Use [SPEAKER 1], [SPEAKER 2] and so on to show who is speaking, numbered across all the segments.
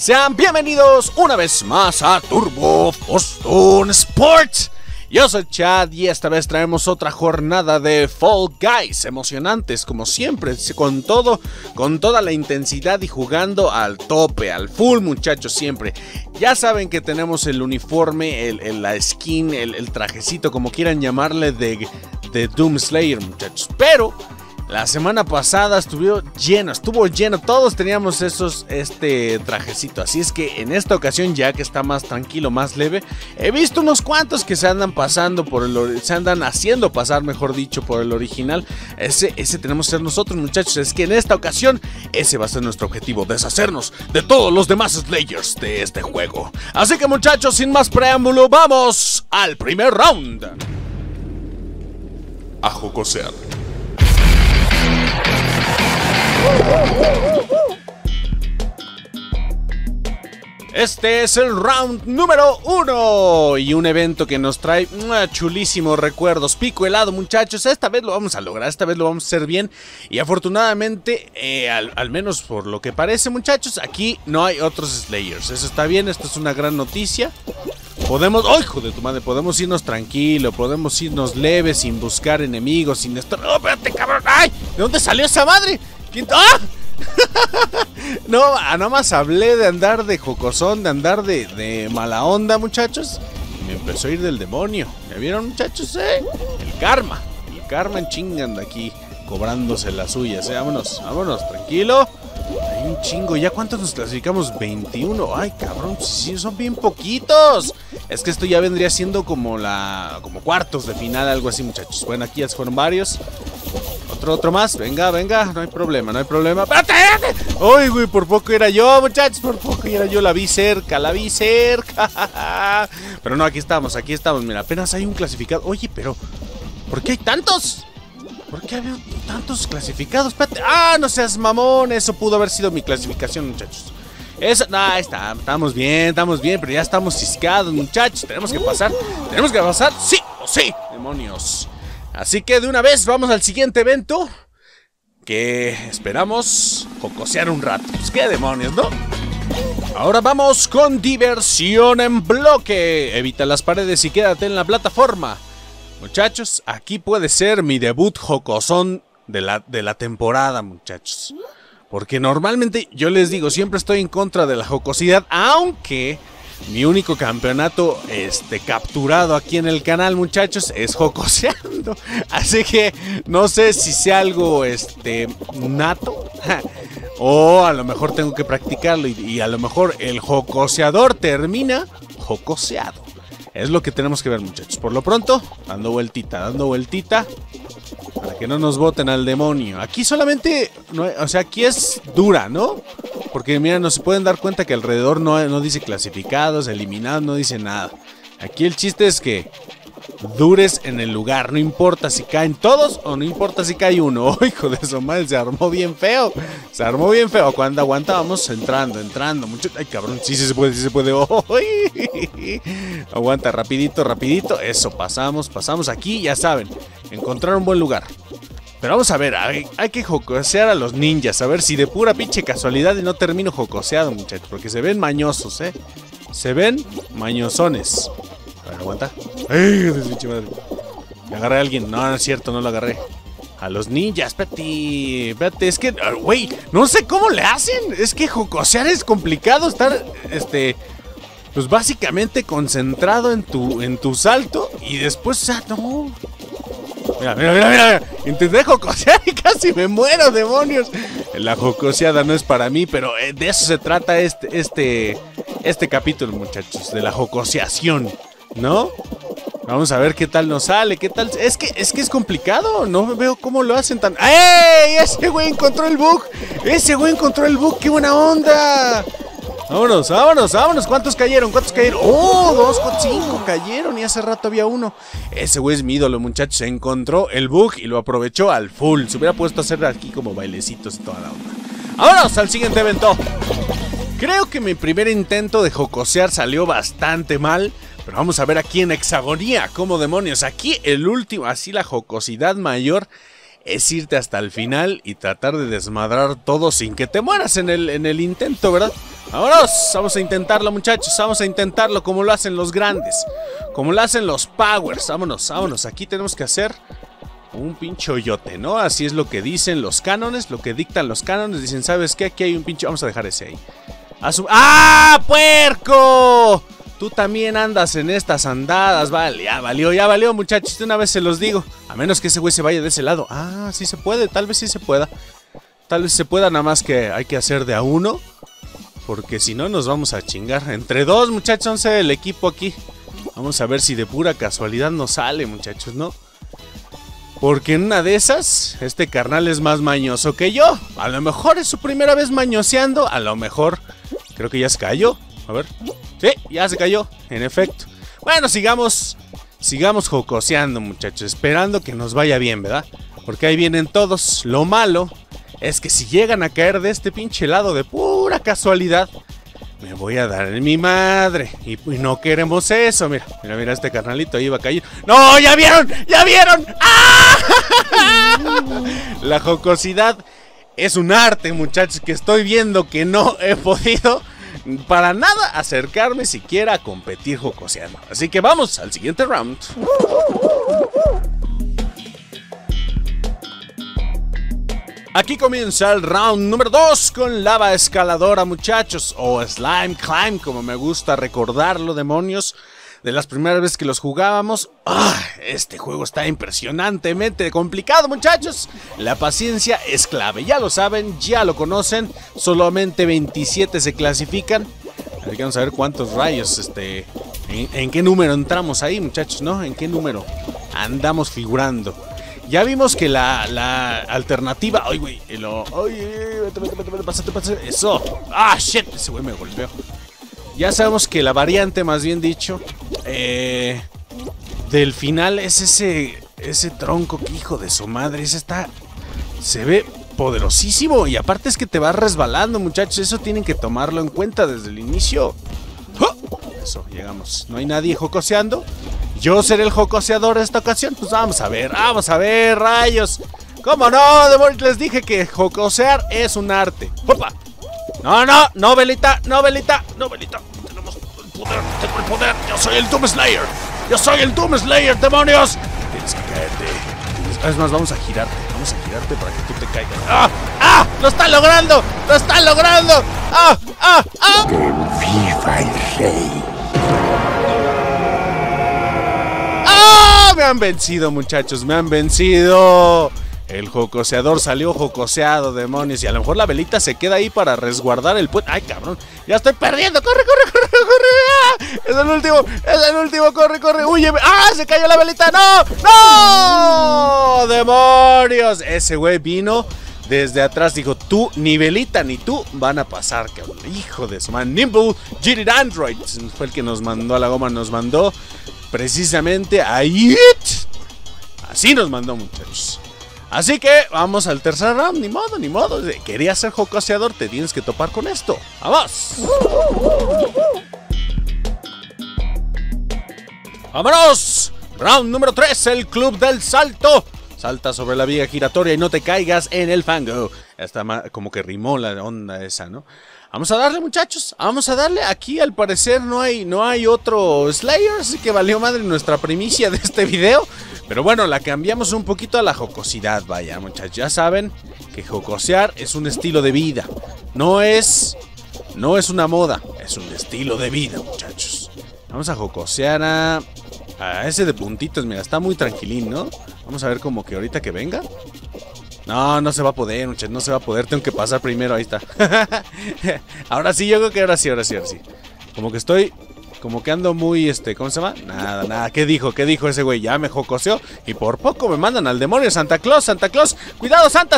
[SPEAKER 1] Sean bienvenidos una vez más a Turbo Fortune Sports. Yo soy Chad y esta vez traemos otra jornada de Fall Guys, emocionantes como siempre, con toda la intensidad y jugando al tope, al full, muchachos, siempre. Ya saben que tenemos el uniforme, la skin, el trajecito, como quieran llamarle, de Doom Slayer, muchachos, pero la semana pasada estuvo lleno, todos teníamos este trajecito, así es que en esta ocasión, ya que está más tranquilo, más leve, he visto unos cuantos que se andan haciendo pasar, mejor dicho, por el original. Ese tenemos que ser nosotros, muchachos, es que en esta ocasión, ese va a ser nuestro objetivo, deshacernos de todos los demás Slayers de este juego. Así que, muchachos, sin más preámbulo, vamos al primer round.
[SPEAKER 2] A jocosear.
[SPEAKER 1] Este es el round número 1 y un evento que nos trae chulísimos recuerdos. Pico helado, muchachos, esta vez lo vamos a lograr, esta vez lo vamos a hacer bien. Y afortunadamente, al menos por lo que parece, muchachos, aquí no hay otros Slayers. Eso está bien, esto es una gran noticia. Podemos, ¡oh, hijo de tu madre! Podemos irnos tranquilo, podemos irnos leves, sin buscar enemigos, sin estar... ¡Oh, espérate, cabrón! ¡Ay! ¿De dónde salió esa madre? ¿Quién? ¡Ah! No, nada más hablé de andar de jocosón, de andar de mala onda, muchachos, y me empezó a ir del demonio. ¿Ya vieron, muchachos? El karma en chinga anda aquí cobrándose las suyas. Vámonos, tranquilo. Hay un chingo, ¿ya cuántos nos clasificamos? 21. Ay, cabrón, sí, son bien poquitos. Es que esto ya vendría siendo como cuartos de final, algo así, muchachos. Bueno, aquí ya se fueron varios. Otro más, venga, no hay problema. ¡Espérate! ¡Uy, güey! Por poco era yo, muchachos, la vi cerca. Pero no, aquí estamos, mira, apenas hay un clasificado. Oye, pero, ¿por qué hay tantos? ¿Por qué había tantos clasificados? Espérate, no seas mamón, eso pudo haber sido mi clasificación, muchachos. Ahí está, estamos bien, pero ya estamos ciscados, muchachos. Tenemos que pasar, sí o sí, demonios. Así que de una vez vamos al siguiente evento, que esperamos jocosear un rato. Pues qué demonios, ¿no? Ahora vamos con diversión en bloque. Evita las paredes y quédate en la plataforma. Muchachos, aquí puede ser mi debut jocosón de la temporada, muchachos. Porque normalmente, yo les digo, siempre estoy en contra de la jocosidad, aunque mi único campeonato capturado aquí en el canal, muchachos, es jocoseando. Así que no sé si sea algo nato o a lo mejor tengo que practicarlo y a lo mejor el jocoseador termina jocoseado. Es lo que tenemos que ver, muchachos. Por lo pronto, dando vueltita, para que no nos boten al demonio. Aquí solamente, aquí es dura, ¿no? Porque mira, no se pueden dar cuenta que alrededor no dice clasificados, eliminados, no dice nada. Aquí el chiste es que dures en el lugar, no importa si caen todos o no importa si cae uno. Oh, hijo de su madre, se armó bien feo. Cuando aguantábamos entrando, mucho. Ay, cabrón, sí se puede. Oh, aguanta, rapidito. Eso, pasamos aquí, ya saben, encontrar un buen lugar. Pero vamos a ver, hay que jocosear a los ninjas, a ver si de pura pinche casualidad y no termino jocoseado, muchachos, porque se ven mañosos, se ven mañosones. A ver, aguanta. ¡Ay, pinche madre! Me agarré a alguien. No es cierto, no lo agarré. A los ninjas, espérate, es que, güey, no sé cómo le hacen. Es que jocosear es complicado, estar, pues básicamente concentrado en tu salto y después, no. Mira. Intenté jocosear y casi me muero, demonios. La jocoseada no es para mí, pero de eso se trata este capítulo, muchachos, de la jocoseación, ¿no? Vamos a ver qué tal nos sale, qué tal. Es que es complicado, no veo cómo lo hacen tan... ¡Ey! Ese güey encontró el bug, qué buena onda. Vámonos. ¿Cuántos cayeron? ¡Oh! 2,5 cayeron y hace rato había uno. Ese güey es mi ídolo, muchachos. Se encontró el bug y lo aprovechó al full. Se hubiera puesto a hacer aquí como bailecitos y toda la onda. ¡Vámonos al siguiente evento! Creo que mi primer intento de jocosear salió bastante mal. Pero vamos a ver aquí en Hexagonía cómo demonios. Aquí el último, así la jocosidad mayor es irte hasta el final y tratar de desmadrar todo sin que te mueras en el intento, ¿verdad? ¡Vámonos! Vamos a intentarlo, muchachos. Vamos a intentarlo como lo hacen los grandes. Como lo hacen los powers. Vámonos, vámonos. Aquí tenemos que hacer un pinche hoyote, ¿no? Así es lo que dicen los cánones, lo que dictan los cánones. Dicen, ¿sabes qué? Aquí hay un pinche... Vamos a dejar ese ahí. ¡Ah, puerco! Tú también andas en estas andadas, vale, ya valió, muchachos, de una vez se los digo. A menos que ese güey se vaya de ese lado. Ah, sí se puede, tal vez sí se pueda. Tal vez se pueda, nada más que hay que hacer de a uno. Porque si no nos vamos a chingar. Entre dos, muchachos, vamos a hacer el equipo aquí. Vamos a ver si de pura casualidad nos sale, muchachos, ¿no? Porque en una de esas, este carnal es más mañoso que yo. A lo mejor es su primera vez mañoseando. A lo mejor, creo que ya se cayó. A ver. Sí, ya se cayó, en efecto. Bueno, sigamos jocoseando, muchachos. Esperando que nos vaya bien, ¿verdad? Porque ahí vienen todos. Lo malo es que si llegan a caer de este pinche lado de pura casualidad, me voy a dar en mi madre. Y no queremos eso. Mira, este carnalito ahí va a caer. ¡No! ¡Ya vieron! ¡Ya vieron! ¡Ah! La jocosidad es un arte, muchachos, que estoy viendo que no he podido para nada acercarme siquiera a competir jocoseando. Así que vamos al siguiente round. Aquí comienza el round número 2 con lava escaladora, muchachos. O slime climb, como me gusta recordarlo, demonios. De las primeras veces que los jugábamos. Este juego está impresionantemente complicado, muchachos. La paciencia es clave, ya lo saben, ya lo conocen. Solamente 27 se clasifican. Así que vamos a ver cuántos rayos, en qué número entramos ahí, muchachos, ¿no? En qué número andamos figurando. Ya vimos que la alternativa... ¡Ay, güey! Vete, pásate. ¡Eso! ¡Ah, shit! Ese güey me golpeó. Ya sabemos que la variante, más bien dicho, del final es ese tronco que, hijo de su madre, se ve poderosísimo. Y aparte es que te vas resbalando, muchachos. Eso tienen que tomarlo en cuenta desde el inicio. Eso, llegamos. No hay nadie jocoseando. Yo seré el jocoseador de esta ocasión. Pues vamos a ver, rayos. ¿Cómo no? Les dije que jocosear es un arte. ¡Opa! No, velita. Tenemos el poder, tengo el poder. Yo soy el Doom Slayer, demonios. Tienes que caerte. Es más, vamos a girarte para que tú te caigas. ¡Ah! ¡Lo está logrando! ¡Ah! ¡Que viva el rey! ¡Ah! Me han vencido, muchachos, me han vencido. El jocoseador salió jocoseado, demonios. Y a lo mejor la velita se queda ahí para resguardar el puente. ¡Ay, cabrón! ¡Ya estoy perdiendo! ¡Corre! ¡Ah! ¡Es el último! ¡Corre! ¡Huye! ¡Ah! ¡Se cayó la velita! ¡No! ¡Demonios! Ese güey vino desde atrás. Dijo, tú, ni velita ni tú van a pasar, cabrón. Hijo de su man. Nimble Jitted Android fue el que nos mandó a la goma. Nos mandó precisamente a IT. Así nos mandó, muchachos. Así que vamos al tercer round, ni modo. Querías ser jocoseador, te tienes que topar con esto. ¡Vamos! ¡Vámonos! Round número 3, el club del salto. Salta sobre la viga giratoria y no te caigas en el fango. Está como que rimó la onda esa, ¿no? Vamos a darle, muchachos, vamos a darle. Aquí al parecer no hay otro Slayer, así que valió madre nuestra primicia de este video. Pero bueno, la cambiamos un poquito a la jocosidad, vaya, muchachos. Ya saben que jocosear es un estilo de vida. No es una moda, es un estilo de vida, muchachos. Vamos a jocosear a ese de puntitos, mira, está muy tranquilín, ¿no? Vamos a ver como que ahorita que venga. No se va a poder, muchachos, no se va a poder. Tengo que pasar primero, ahí está. Ahora sí, yo creo que ahora sí. Como que ando muy, ¿cómo se llama? Nada, ¿qué dijo ese güey? Ya me jocoseó y por poco me mandan al demonio. Santa Claus, cuidado, Santa.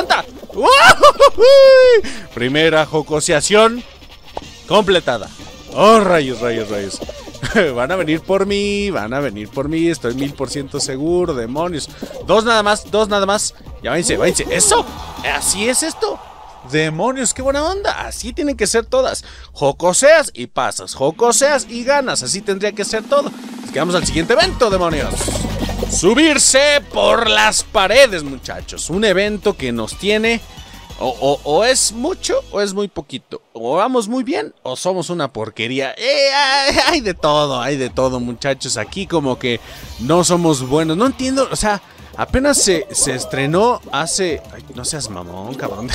[SPEAKER 1] Primera jocoseación completada. Oh, rayos. Van a venir por mí, estoy 1000% seguro, demonios. Dos nada más. Ya váyanse. ¿Eso? ¿Así es esto? Demonios, qué buena onda. Así tienen que ser todas. Jocoseas y pasas, jocoseas y ganas. Así tendría que ser todo. Nos quedamos al siguiente evento, demonios. subirse por las paredes, muchachos. Un evento que nos tiene... O es mucho o es muy poquito. O vamos muy bien o somos una porquería. Hay de todo, muchachos. Aquí como que no somos buenos. No entiendo, o sea, apenas se estrenó hace... Ay, no seas mamón, cabrón.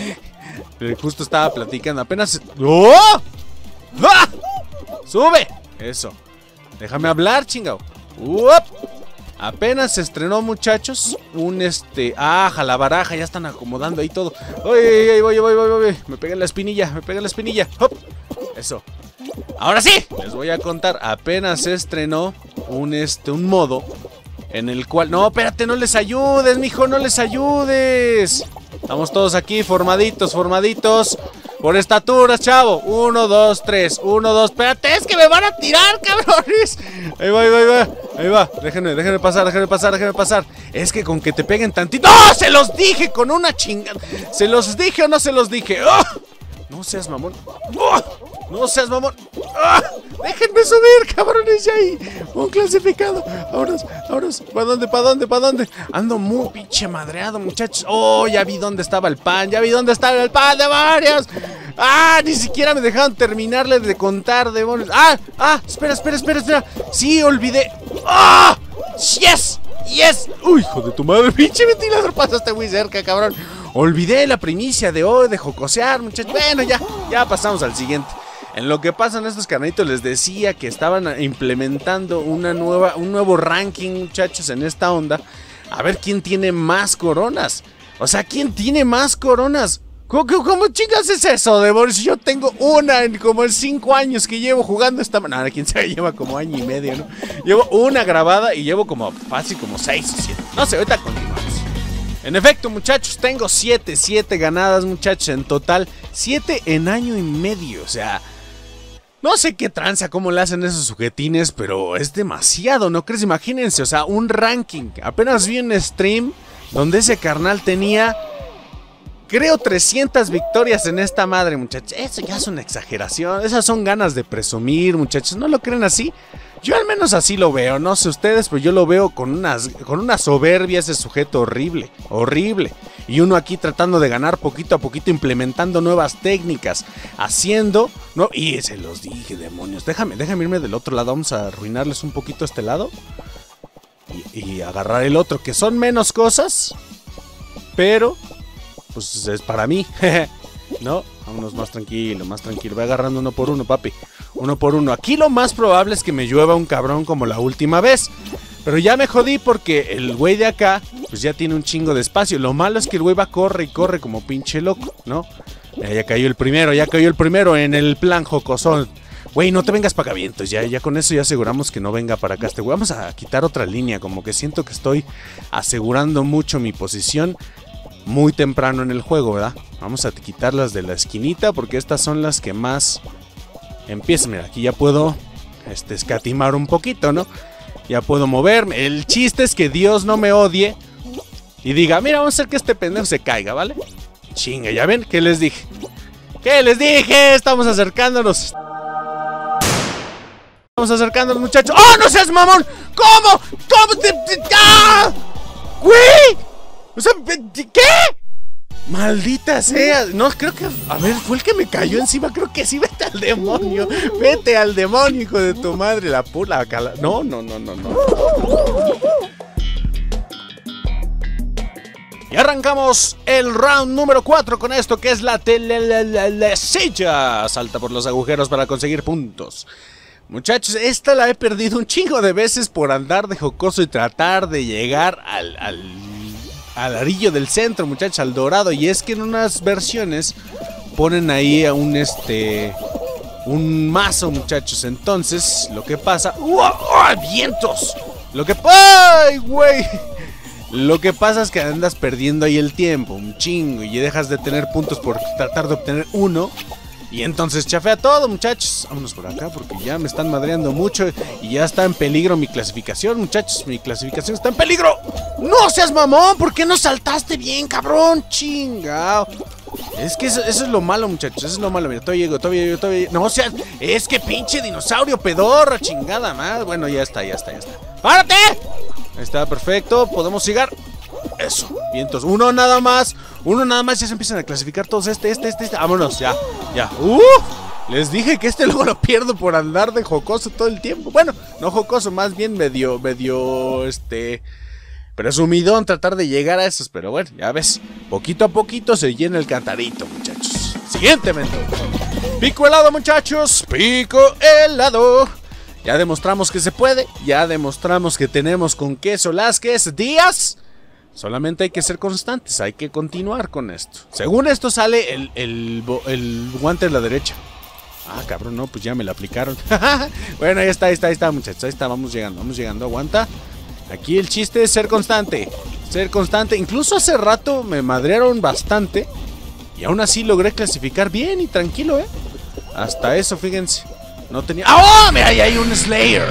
[SPEAKER 1] Justo estaba platicando. Apenas... ¡Oh! ¡Ah! ¡Sube! Eso. Déjame hablar, chingao. ¡Uop! Apenas se estrenó, muchachos, la baraja, ya están acomodando ahí todo. ¡Ay, voy! Me pegué en la espinilla, ¡hop! Eso. Ahora sí, les voy a contar. Apenas se estrenó un modo en el cual... No, espérate, no les ayudes, mijo, no les ayudes. Estamos todos aquí formaditos. Por estaturas, chavo. 1, 2, 3. 1, 2. Espérate, es que me van a tirar, cabrones. Ahí va. Déjenme pasar. Es que con que te peguen tantito. ¡No! Se los dije con una chingada. ¿Se los dije o no se los dije? ¡Oh! No seas mamón. ¡Oh! No seas mamón. ¡Ah! Déjenme subir, cabrones, ya ahí. Un clasificado. Ahora. ¿Para dónde? Ando muy pinche madreado, muchachos. Oh, ya vi dónde estaba el pan. De varias. ¡Ah! Ni siquiera me dejaron terminarle de contar, demonios. Espera. Sí, olvidé. ¡Ah! ¡Yes! ¡Uy, hijo de tu madre! Pinche ventilador, pasaste muy cerca, cabrón. Olvidé la primicia de hoy, de jocosear, muchachos. Bueno, ya pasamos al siguiente. En lo que pasan estos carnalitos, les decía que estaban implementando un nuevo ranking, muchachos, en esta onda. A ver quién tiene más coronas. O sea, ¿quién tiene más coronas? ¿Cómo chingas es eso, Devor? Si yo tengo una en como en 5 años que llevo jugando esta... No, quién sabe, lleva como año y medio, ¿no? Llevo una grabada y llevo como fácil como 6 o 7. No sé, ahorita continuamos. En efecto, muchachos, tengo 7 ganadas, muchachos, en total. 7 en año y medio, o sea... No sé qué tranza, cómo le hacen esos sujetines, pero es demasiado, ¿no crees? Imagínense, o sea, un ranking. Apenas vi un stream donde ese carnal tenía, creo, 300 victorias en esta madre, muchachos. Eso ya es una exageración, esas son ganas de presumir, muchachos. ¿No lo creen así? Yo al menos así lo veo, no sé ustedes, pero yo lo veo con una soberbia ese sujeto horrible. Y uno aquí tratando de ganar poquito a poquito, implementando nuevas técnicas, haciendo... No, y se los dije, demonios. Déjame irme del otro lado, vamos a arruinarles un poquito este lado. Y agarrar el otro, que son menos cosas, pero pues es para mí. ¿No? Vámonos más tranquilo. Voy agarrando uno por uno, papi. Uno por uno. Aquí lo más probable es que me llueva un cabrón como la última vez. Pero ya me jodí porque el güey de acá pues ya tiene un chingo de espacio. Lo malo es que el güey va corre como pinche loco, ¿no? Ya cayó el primero en el plan jocosón. Güey, no te vengas para acá, vientos. Ya con eso ya aseguramos que no venga para acá este güey. Vamos a quitar otra línea, como que siento que estoy asegurando mucho mi posición muy temprano en el juego, ¿verdad? Vamos a quitar las de la esquinita porque estas son las que más empiezan. Mira, aquí ya puedo escatimar un poquito, ¿no? Ya puedo moverme. El chiste es que Dios no me odie y diga, mira, vamos a hacer que este pendejo se caiga, ¿vale? Chinga, ¿ya ven? ¿Qué les dije? Estamos acercándonos. Muchachos. ¡Oh, no seas mamón! ¿Cómo? ¡Ah! ¡Güey! O sea, ¿qué? Maldita sea. No, creo que... A ver, fue el que me cayó encima. Creo que sí, vete al demonio. Vete al demonio, hijo de tu madre. La pula cala... No. Y arrancamos el round número 4 con esto que es la silla. Salta por los agujeros para conseguir puntos. Muchachos, esta la he perdido un chingo de veces por andar de jocoso y tratar de llegar al arillo del centro, muchachos, al dorado. Y es que en unas versiones ponen ahí a un mazo, muchachos. Entonces, lo que pasa... ¡Oh, vientos! ¡Ay, güey! Lo que pasa es que andas perdiendo ahí el tiempo, un chingo, y dejas de tener puntos por tratar de obtener uno. Y entonces chafea todo, muchachos. Vámonos por acá porque ya me están madreando mucho y ya está en peligro mi clasificación, muchachos. Mi clasificación está en peligro. ¡No seas mamón! ¿Por qué no saltaste bien, cabrón? Chingao. Es que eso es lo malo, muchachos. Eso es lo malo. Mira, todavía llego. No, o sea, es que pinche dinosaurio pedorra, chingada más. Bueno, ya está. ¡Párate! Está perfecto, podemos llegar. Eso, vientos, uno nada más, ya se empiezan a clasificar todos. Vámonos, ya. Les dije que luego lo pierdo por andar de jocoso todo el tiempo. Bueno, no jocoso, más bien medio, presumidón tratar de llegar a esos. Pero bueno, ya ves, poquito a poquito se llena el cantarito, muchachos. Siguiente evento. Pico helado, muchachos, pico helado. Ya demostramos que se puede, ya demostramos que tenemos con queso las quesadillas. Solamente hay que ser constantes, hay que continuar con esto. Según esto sale el guante de la derecha. Ah, cabrón, no, pues ya me lo aplicaron. Bueno, ahí está, muchachos, ahí está, vamos llegando, aguanta. Aquí el chiste es ser constante. Incluso hace rato me madrearon bastante y aún así logré clasificar bien y tranquilo, Hasta eso, fíjense. No tenía... ¡Oh! Mira, ahí hay un Slayer.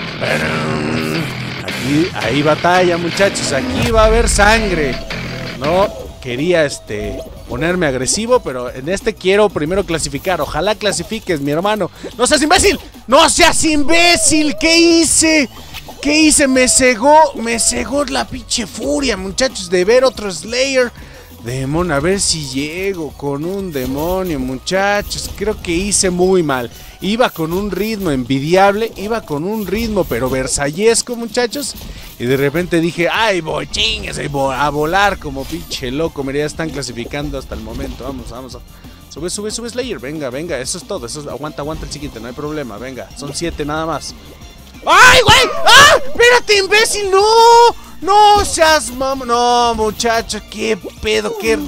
[SPEAKER 1] Aquí hay batalla, muchachos. Aquí va a haber sangre. No quería ponerme agresivo, pero en quiero primero clasificar. Ojalá clasifiques, mi hermano. ¡No seas imbécil! ¡No seas imbécil! ¿Qué hice? Me cegó la pinche furia, muchachos, de ver otro Slayer. Demonio, a ver si llego con un demonio, muchachos. Creo que hice muy mal. Iba con un ritmo envidiable, pero versallesco, muchachos. Y de repente dije, ay, voy, chingues, voy a volar como pinche loco. Mira, ya están clasificando hasta el momento. Vamos. Sube, Slayer, venga, eso es todo. Aguanta el siguiente, no hay problema, venga. Son 7 nada más. ¡Ay, güey! ¡Ah! ¡Espérate, imbécil! ¡No seas mamá! No, muchacho, qué pedo, qué...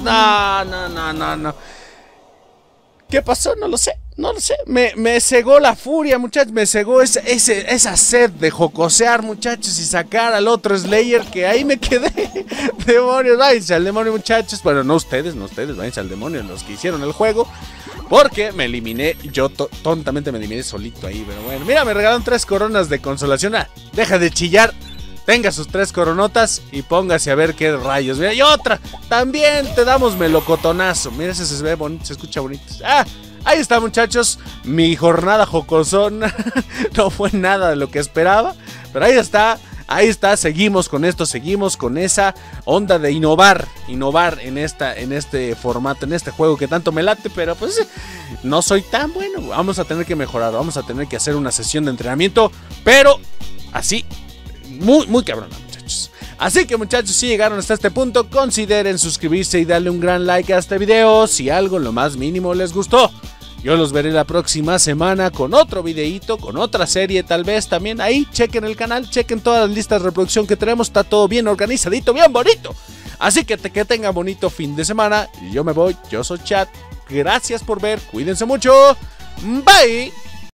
[SPEAKER 1] No. ¿Qué pasó? No lo sé. Me cegó la furia, muchachos. Me cegó esa sed de jocosear, muchachos, y sacar al otro Slayer, que ahí me quedé. Demonios, váyanse al demonio, muchachos. Bueno, no ustedes, váyanse al demonio, los que hicieron el juego. Porque me eliminé, yo tontamente me eliminé solito ahí. Pero bueno, mira, me regalaron 3 coronas de consolación. Deja de chillar. Tenga sus 3 coronotas y póngase a ver qué rayos. Mira, y otra. También te damos melocotonazo. Mira, ese se ve bonito, se escucha bonito. Ahí está, muchachos. Mi jornada jocosona. No fue nada de lo que esperaba. Pero ahí está, seguimos con esto, seguimos con esa onda de innovar en este formato, en este juego que tanto me late, pero pues no soy tan bueno. Vamos a tener que mejorar, vamos a tener que hacer una sesión de entrenamiento, pero así, muy cabrona, muchachos. Así que, muchachos, si llegaron hasta este punto, consideren suscribirse y darle un gran like a este video si algo en lo más mínimo les gustó. Yo los veré la próxima semana con otro videíto, con otra serie tal vez también. Ahí chequen el canal, chequen todas las listas de reproducción que tenemos. Está todo bien organizadito, bien bonito. Así que tengan bonito fin de semana. Y yo me voy, yo soy Chat. Gracias por ver, cuídense mucho. Bye.